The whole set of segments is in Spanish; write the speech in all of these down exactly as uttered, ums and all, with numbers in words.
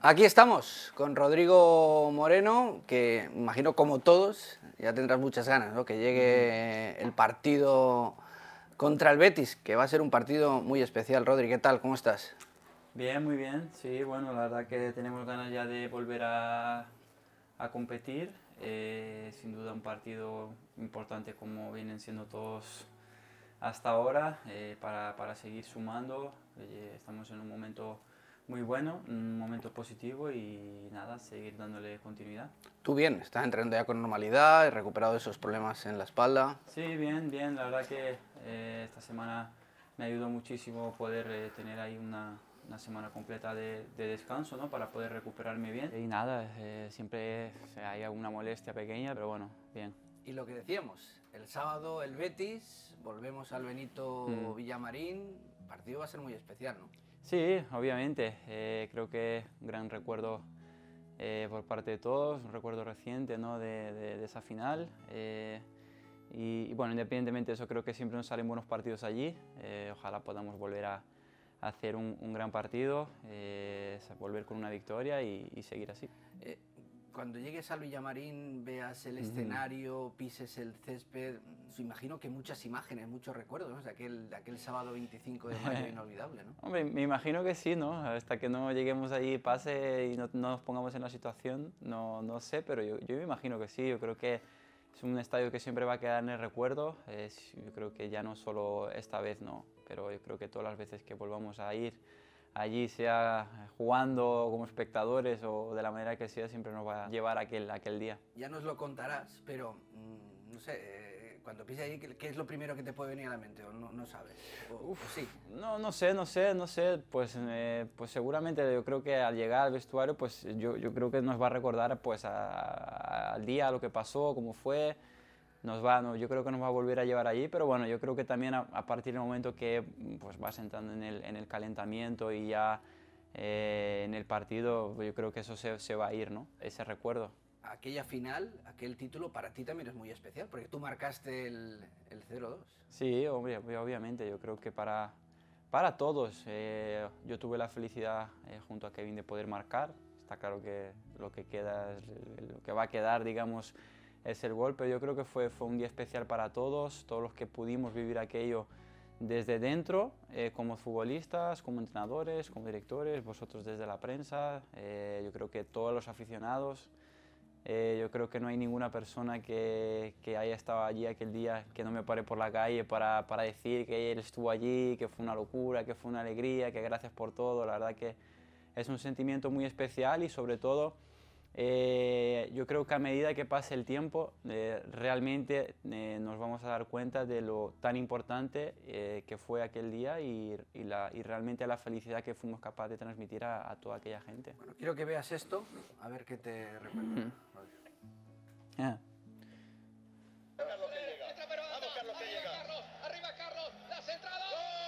Aquí estamos con Rodrigo Moreno, que imagino como todos ya tendrás muchas ganas, ¿no? Que llegue el partido contra el Betis, que va a ser un partido muy especial. Rodri, ¿qué tal? ¿Cómo estás? Bien, muy bien. Sí, bueno, la verdad que tenemos ganas ya de volver a, a competir. Eh, sin duda un partido importante como vienen siendo todos hasta ahora, eh, para, para seguir sumando. Eh, estamos en un momento muy bueno, un momento positivo y nada, seguir dándole continuidad. Tú bien, estás entrenando ya con normalidad, has recuperado esos problemas en la espalda. Sí, bien, bien. La verdad que eh, esta semana me ayudó muchísimo poder eh, tener ahí una, una semana completa de, de descanso, ¿no? Para poder recuperarme bien. Y nada, eh, siempre hay alguna molestia pequeña, pero bueno, bien. Y lo que decíamos, el sábado el Betis, volvemos al Benito Mm. Villamarín, el partido va a ser muy especial, ¿no? Sí, obviamente. Eh, creo que un gran recuerdo eh, por parte de todos, un recuerdo reciente, ¿no? de, de, de esa final. Eh, y, y bueno, independientemente de eso, creo que siempre nos salen buenos partidos allí. Eh, ojalá podamos volver a, a hacer un, un gran partido, eh, volver con una victoria y, y seguir así. Eh, cuando llegues al Villamarín, veas el Ujú. escenario, pises el césped, os imagino que muchas imágenes, muchos recuerdos, ¿no? de, aquel, de aquel sábado veinticinco de mayo inolvidable, ¿no? Hombre, me imagino que sí, ¿no? Hasta que no lleguemos allí, pase y no, no nos pongamos en la situación, no, no sé, pero yo, yo me imagino que sí. Yo creo que es un estadio que siempre va a quedar en el recuerdo. Es, yo creo que ya no solo esta vez, no, pero yo creo que todas las veces que volvamos a ir allí, sea jugando como espectadores o de la manera que sea, siempre nos va a llevar aquel, aquel día. Ya nos lo contarás, pero mmm, no sé, eh, cuando pises allí, ¿qué, ¿qué es lo primero que te puede venir a la mente? ¿O no, no sabes? O, Uf, o sí. no, no sé, no sé, no sé, pues, eh, pues seguramente yo creo que al llegar al vestuario, pues yo, yo creo que nos va a recordar pues a- a- al día, lo que pasó, cómo fue, nos va, no, yo creo que nos va a volver a llevar allí, pero bueno, yo creo que también a, a partir del momento que pues vas entrando en el, en el calentamiento y ya eh, en el partido, yo creo que eso se, se va a ir, ¿no? Ese recuerdo. Aquella final, aquel título, para ti también es muy especial, porque tú marcaste el, el cero dos. Sí, obvia- obviamente, yo creo que para, para todos. Eh, yo tuve la felicidad eh, junto a Kevin de poder marcar. Está claro que lo que queda, es- lo que va a quedar, digamos, es el gol, pero yo creo que fue, fue un día especial para todos, todos los que pudimos vivir aquello desde dentro, eh, como futbolistas, como entrenadores, como directores, vosotros desde la prensa. Eh, yo creo que todos los aficionados. Eh, yo creo que no hay ninguna persona que, que haya estado allí aquel día que no me pare por la calle para, para decir que él estuvo allí, que fue una locura, que fue una alegría, que gracias por todo. La verdad que es un sentimiento muy especial y sobre todo eh, yo creo que a medida que pase el tiempo eh, realmente eh, nos vamos a dar cuenta de lo tan importante eh, que fue aquel día y, y, la, y realmente la felicidad que fuimos capaces de transmitir a, a toda aquella gente. Bueno, quiero que veas esto, a ver qué te recuerda. Yeah. Carlos que llega. Vamos, Carlos que llega. Carlos, arriba Carlos, la centrada.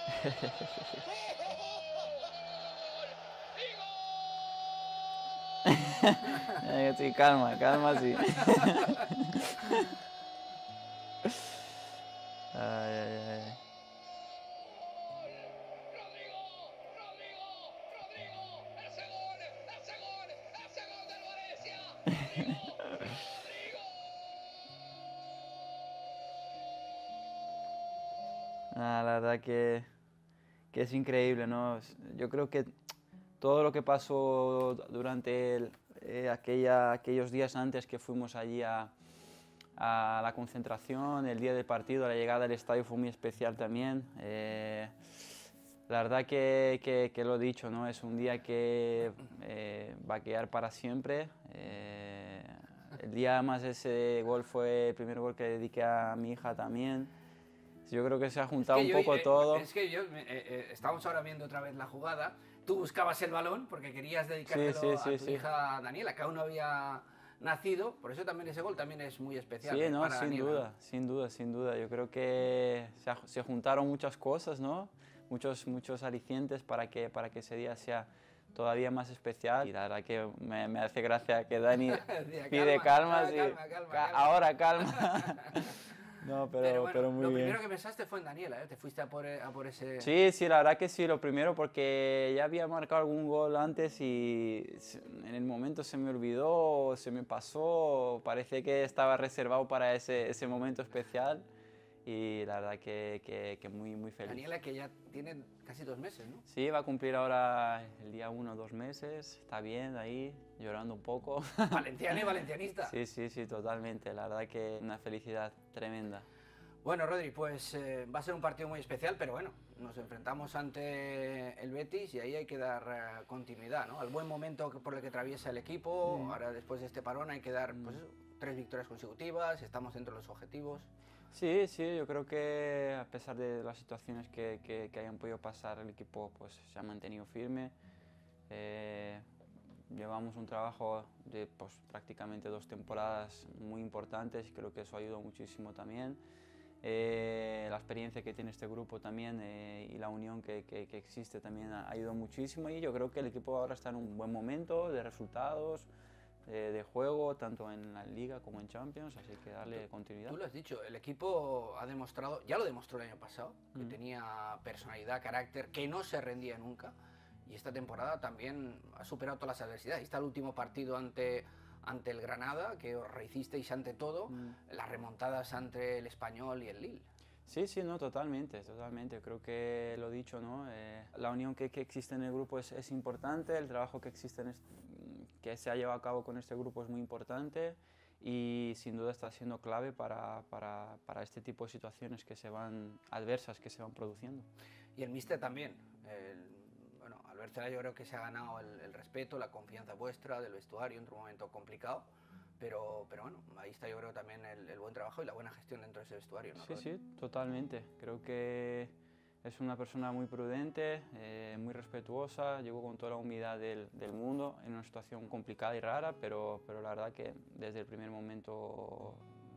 Eh, sí, calma, calma, sí. Ay, ay, ay. Rodrigo, Rodrigo, Rodrigo, ese gol, ese gol, ese gol del Valencia. Rodrigo, Rodrigo. Ah, la verdad que, que es increíble, ¿no? Yo creo que todo lo que pasó durante el- eh, aquella, aquellos días antes que fuimos allí a, a la concentración, el día del partido, la llegada al estadio fue muy especial también. Eh, la verdad que, que, que lo he dicho, ¿no? Es un día que eh, va a quedar para siempre. Eh, el día además ese gol fue el primer gol que dediqué a mi hija también. Yo creo que se ha Es juntado que un yo, poco eh, todo. es que yo, eh, eh, estamos ahora viendo otra vez la jugada, tú buscabas el balón porque querías dedicárselo Sí, sí, a sí, tu sí. hija Daniela, que aún no había nacido, por eso también ese gol también es muy especial, Sí, eh, no, para sin Daniela. duda, sin duda, sin duda. Yo creo que se, ha- se juntaron muchas cosas, ¿no? Muchos, muchos alicientes para que, para que ese día sea todavía más especial. Y la verdad que me, me hace gracia que Dani Decía, pide calma, calma, calma, sí. calma, calma, Ca- calma. Ahora calma. No, pero, Pero bueno, pero muy lo bien. primero que pensaste fue en Daniela, ¿eh? Te fuiste a por, a por ese... Sí, sí, la verdad que sí, lo primero porque ya había marcado algún gol antes y se- en el momento se me olvidó, se me pasó, parece que estaba reservado para ese, ese momento especial y la verdad que, que, que muy, muy feliz. Daniela, que ya tiene casi dos meses, ¿no? Sí, va a cumplir ahora el día uno, dos meses, está bien ahí, llorando un poco. Valenciana y valencianista. Sí, sí, sí, totalmente, la verdad que una felicidad tremenda. Bueno, Rodri, pues eh, va a ser un partido muy especial, pero bueno, nos enfrentamos ante el Betis y ahí hay que dar eh, continuidad, ¿no? Al buen momento que- por el que atraviesa el equipo, Mm. ahora después de este parón hay que dar, pues eso, tres victorias consecutivas, estamos dentro de los objetivos. Sí, sí, yo creo que a pesar de las situaciones que, que, que hayan podido pasar, el equipo pues, se ha mantenido firme. Eh, llevamos un trabajo de pues, prácticamente dos temporadas muy importantes y creo que eso ayudó muchísimo también. Eh, la experiencia que tiene este grupo también eh, y la unión que, que, que existe también ha ayudado muchísimo y yo creo que el equipo ahora está en un buen momento de resultados, de, de juego, tanto en la Liga como en Champions, así que darle continuidad. Tú lo has dicho, el equipo ha demostrado, ya lo demostró el año pasado, que Mm. tenía personalidad, carácter, que no se rendía nunca. Y esta temporada también ha superado todas las adversidades. Ahí está el último partido ante, ante el Granada, que os rehicisteis ante todo, Mm. las remontadas ante el Español y el Lille. Sí, sí, no, totalmente, totalmente. Creo que lo dicho, ¿no? Eh, la unión que, que existe en el grupo es, es importante, el trabajo que existe en este- que se ha llevado a cabo con este grupo es muy importante y sin duda está siendo clave para, para, para este tipo de situaciones que se van adversas que se van produciendo. Y el míster también. El- bueno, Albert Cela yo creo que se ha ganado el, el respeto, la confianza vuestra del vestuario en un momento complicado. Pero, pero bueno, ahí está yo creo también el, el buen trabajo y la buena gestión dentro de ese vestuario, ¿no, Sí, Rodri? sí, totalmente. Creo que es una persona muy prudente, eh, muy respetuosa, llegó con toda la humildad del, del mundo en una situación complicada y rara, pero, pero la verdad que desde el primer momento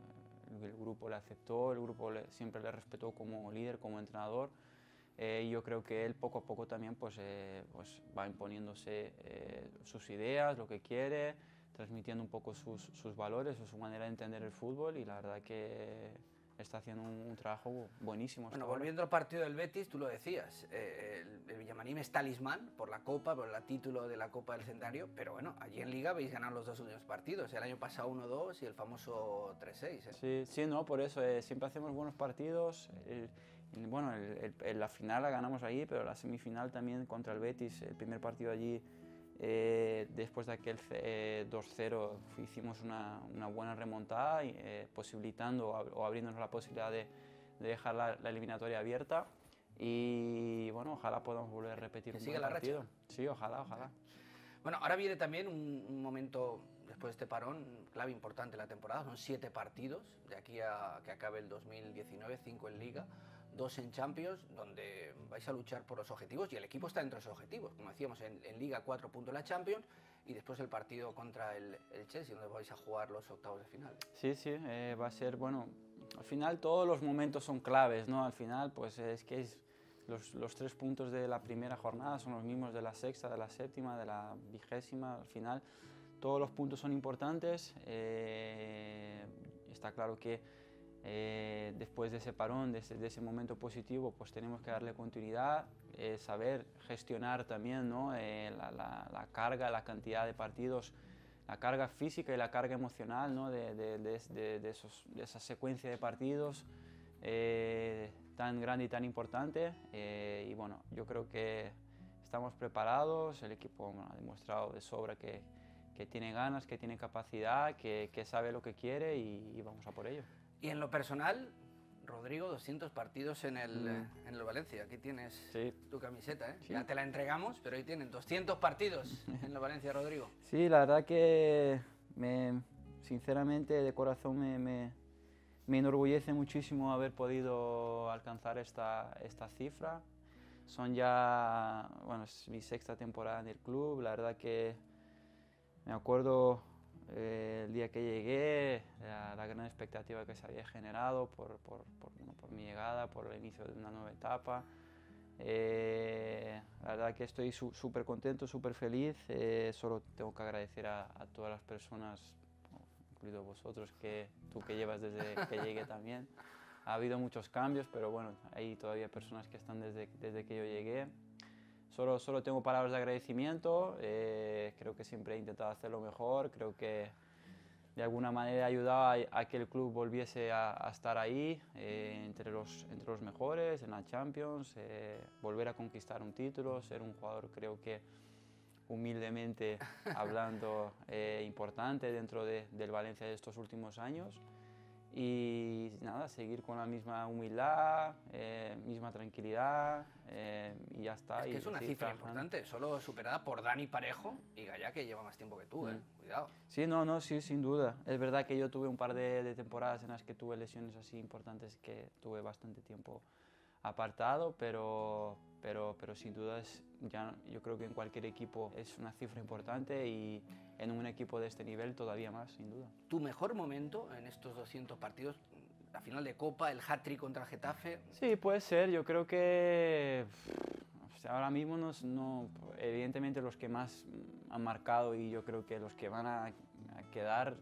eh, el grupo le aceptó, el grupo le- siempre le respetó como líder, como entrenador. Eh, y yo creo que él poco a poco también pues, eh, pues va imponiéndose eh, sus ideas, lo que quiere, transmitiendo un poco sus, sus valores o su manera de entender el fútbol y la verdad que está haciendo un, un trabajo buenísimo hasta Bueno, ahora. volviendo al partido del Betis, tú lo decías, eh, el, el Villamarín es talismán por la Copa, por el título de la Copa del Centenario, pero bueno, allí en Liga habéis ganado los dos últimos partidos, el año pasado uno dos y el famoso tres seis. ¿eh? Sí, sí, no, por eso eh, siempre hacemos buenos partidos. El- el- bueno, el- el- el- la final la ganamos ahí, pero la semifinal también contra el Betis, el primer partido allí, eh, después de aquel eh, dos cero, hicimos una, una buena remontada, y, eh, posibilitando o, ab- o abriéndonos la posibilidad de, de dejar la, la eliminatoria abierta. Y bueno, ojalá podamos volver a repetir Que un siga buen la partido. racha. Sí, ojalá, ojalá. Bueno, ahora viene también un, un momento, después de este parón, clave importante en la temporada, son siete partidos, de aquí a que acabe el dos mil diecinueve, cinco en Liga, dos en Champions, donde vais a luchar por los objetivos y el equipo está dentro de esos objetivos. Como decíamos, en, en Liga cuatro puntos la Champions y después el partido contra el, el Chelsea, donde vais a jugar los octavos de final. Sí, sí, eh, va a ser, bueno, al final todos los momentos son claves, ¿no? Al final, pues es que es- los, los tres puntos de la primera jornada son los mismos de la sexta, de la séptima, de la vigésima, al final todos los puntos son importantes. Eh, está claro que eh, después de ese parón, de ese, de ese momento positivo, pues tenemos que darle continuidad, eh, saber gestionar también, ¿no? Eh, la, la- la carga, la cantidad de partidos, la carga física y la carga emocional, ¿no? de, de- de- de- de esos- de esa secuencia de partidos eh, tan grande y tan importante. Eh, y bueno, yo creo que estamos preparados, el equipo bueno, ha demostrado de sobra que, que tiene ganas, que tiene capacidad, que, que sabe lo que quiere y, y vamos a por ello. Y en lo personal, Rodrigo, doscientos partidos en el, Mm. eh, en el Valencia. Aquí tienes Sí. tu camiseta, ¿eh? Sí. Ya te la entregamos, pero ahí tienen doscientos partidos en el Valencia, Rodrigo. Sí, la verdad que me, sinceramente de corazón me, me, me enorgullece muchísimo haber podido alcanzar esta, esta cifra. Son ya, bueno, es mi sexta temporada en el club, la verdad que me acuerdo eh, el día que llegué, la, la gran expectativa que se había generado por, por, por, bueno, por mi llegada, por el inicio de una nueva etapa. Eh, la verdad que estoy súper contento, súper feliz. Eh, solo tengo que agradecer a, a todas las personas, incluido vosotros, que tú que llevas desde que llegué también. ha habido muchos cambios, pero bueno, hay todavía personas que están desde, desde que yo llegué. Solo, solo tengo palabras de agradecimiento, eh, creo que siempre he intentado hacerlo mejor, creo que de alguna manera he ayudado a, a que el club volviese a, a estar ahí, eh, entre, los, entre los mejores, en la Champions, eh, volver a conquistar un título, ser un jugador, creo que humildemente hablando, eh, importante dentro de, del Valencia de estos últimos años. Y nada, seguir con la misma humildad, eh, misma tranquilidad, eh, y ya está. Es que y es una seguir cifra trabajando. importante, solo superada por Dani Parejo y Gaya, que lleva más tiempo que tú, ¿eh? Mm. Cuidado. Sí, no, no, sí, sin duda. Es verdad que yo tuve un par de, de temporadas en las que tuve lesiones así importantes, que tuve bastante tiempo apartado, pero, pero, pero sin duda es, ya, yo creo que en cualquier equipo es una cifra importante y en un equipo de este nivel todavía más, sin duda. ¿Tu mejor momento en estos doscientos partidos, la final de Copa, el hat-trick contra el Getafe? Sí, puede ser. Yo creo que o sea, ahora mismo no, no, evidentemente los que más han marcado y yo creo que los que van a, a quedar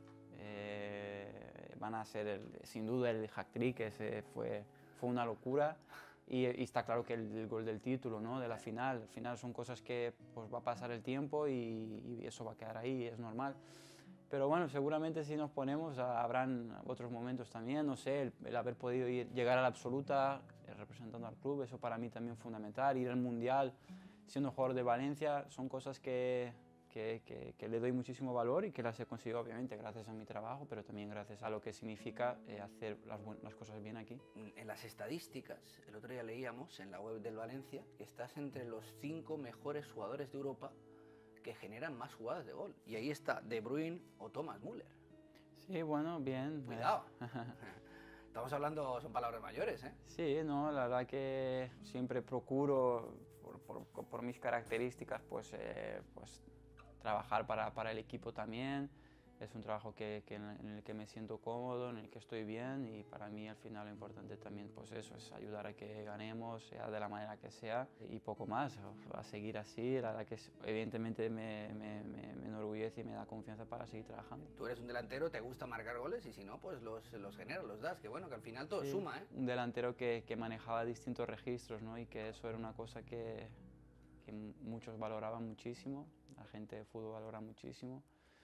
eh, van a ser el, sin duda el hat-trick, ese fue, fue una locura. Y, y está claro que el, el gol del título, ¿no? De la final. Al final son cosas que pues, va a pasar el tiempo y, y eso va a quedar ahí, es normal. Pero bueno, seguramente si nos ponemos habrán otros momentos también, no sé, el, el haber podido ir, llegar a la absoluta eh, representando al club, eso para mí también es fundamental, ir al Mundial siendo jugador de Valencia, son cosas que, que, que, que le doy muchísimo valor y que las he conseguido obviamente gracias a mi trabajo, pero también gracias a lo que significa eh, hacer las, las cosas bien aquí. En las estadísticas, el otro día leíamos en la web del Valencia que estás entre los cinco mejores jugadores de Europa que generan más jugadas de gol. Y ahí está De Bruyne o Thomas Müller. Sí, bueno, bien. Cuidado. Estamos hablando, son palabras mayores, ¿eh? Sí, no, la verdad que siempre procuro, por, por, por mis características, pues, eh, pues trabajar para, para el equipo también. Es un trabajo que, que en el que me siento cómodo, en el que estoy bien y para mí al final lo importante también pues eso, es ayudar a que ganemos, sea de la manera que sea y poco más, a seguir así. La verdad que es, evidentemente me, me, me, me enorgullece y me da confianza para seguir trabajando. Tú eres un delantero, te gusta marcar goles y si no, pues los, los generas, los das, que bueno, que al final todo Sí, suma, ¿eh? Un delantero que, que manejaba distintos registros, ¿no? Y que eso era una cosa que, que muchos valoraban muchísimo, la gente de fútbol valora muchísimo.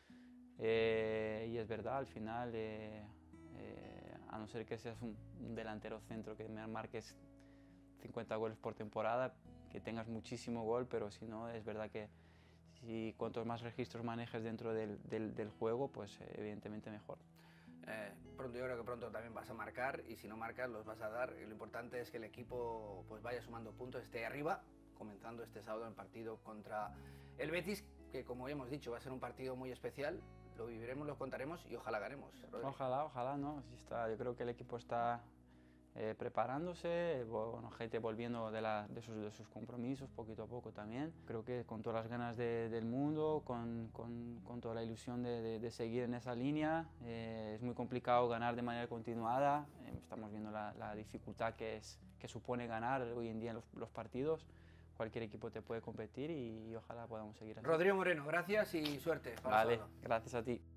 Eh, y es verdad, al final, eh, eh, a no ser que seas un, un delantero centro que me marques cincuenta goles por temporada, que tengas muchísimo gol, pero si no, es verdad que si cuantos más registros manejes dentro del, del, del juego, pues eh, evidentemente mejor. Eh, pronto, yo creo que pronto también vas a marcar y si no marcas los vas a dar. Y lo importante es que el equipo pues vaya sumando puntos, esté arriba, comenzando este sábado el partido contra el Betis, que como ya hemos dicho va a ser un partido muy especial. Lo viviremos, lo contaremos y ojalá ganemos. Rodri. Ojalá, ojalá, ¿no? Sí está, yo creo que el equipo está eh, preparándose, bueno, gente volviendo de, la, de, sus, de sus compromisos poquito a poco también. Creo que con todas las ganas de, del mundo, con, con, con toda la ilusión de, de, de seguir en esa línea. Eh, es muy complicado ganar de manera continuada, eh, estamos viendo la, la dificultad que, es, que supone ganar hoy en día en los, los partidos. Cualquier equipo te puede competir y, y ojalá podamos seguir así. Rodrigo Moreno, gracias y suerte para Vale, el sábado. gracias a ti.